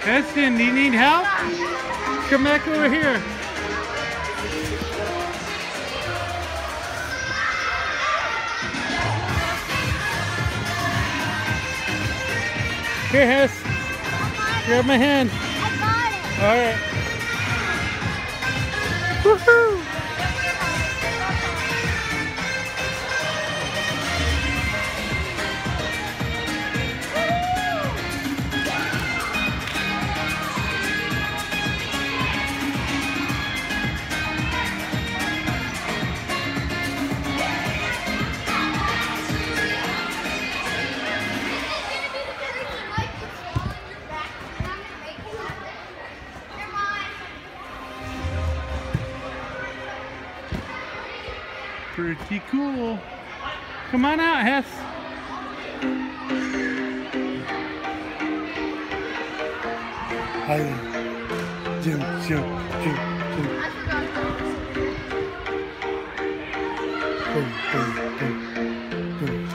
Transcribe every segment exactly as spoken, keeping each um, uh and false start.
Heston, do you need help? Come back over here. Here, Hess. Grab my hand. I got it. All right. Woohoo! Pretty cool. Come on out, Hess. Hi. Jump, jump, jump, jump. Boom, boom, boom, boom.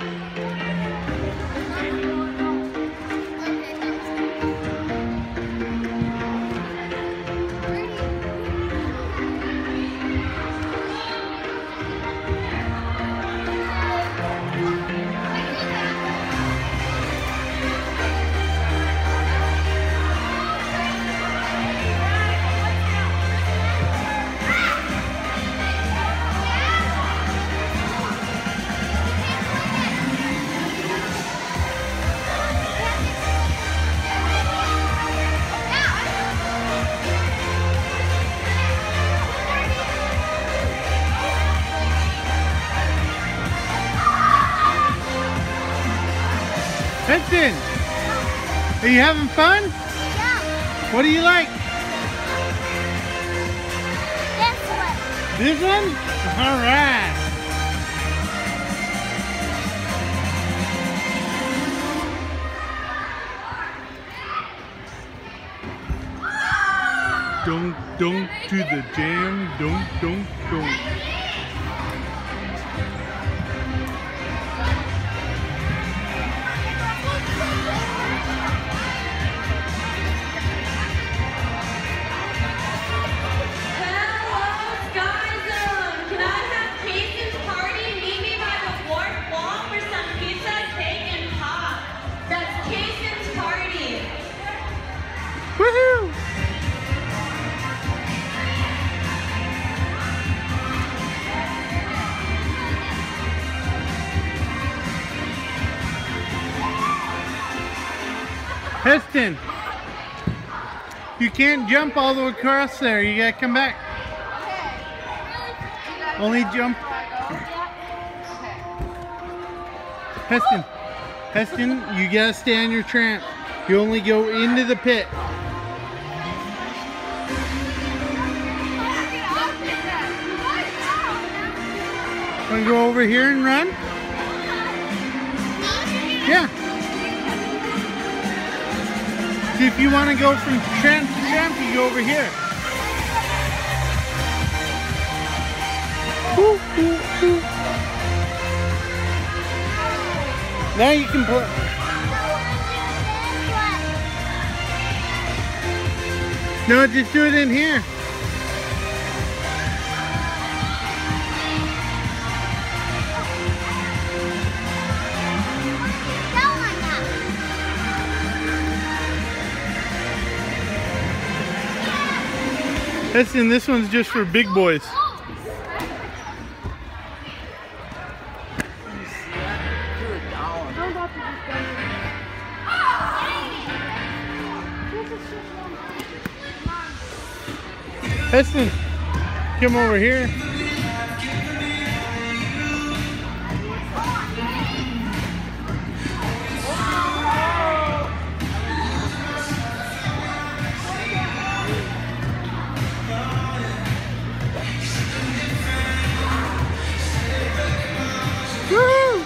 Heston, are you having fun? Yeah. What do you like? This one. This one? All right. Dunk, dunk to the jam. Dunk, dunk, dunk. Woohoo! Heston, you can't jump all the way across there. You gotta come back. Okay. Only jump. Heston, Heston, you gotta stay on your tramp. You only go into the pit. Want to go over here and run? Yeah. See, if you want to go from tramp to tramp, you go over here. Woo, woo, woo. Now you can play. No, just do it in here. Listen, this one's just for big boys. Heston, come over here. Woo!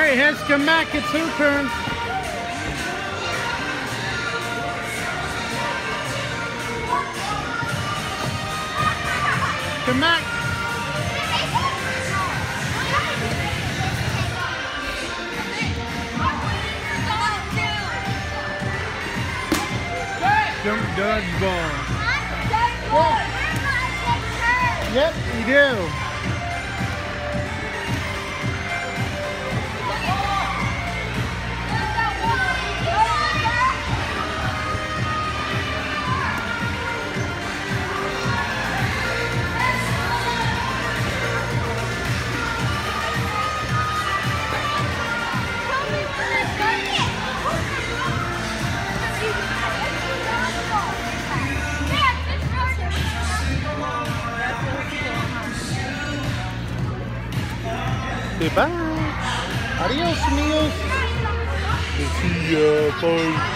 Alright, Hes, come back. It's her turn. Come back. Jump dodgeball. Yep, you do. Goodbye. Adios, amigos. See ya. Bye.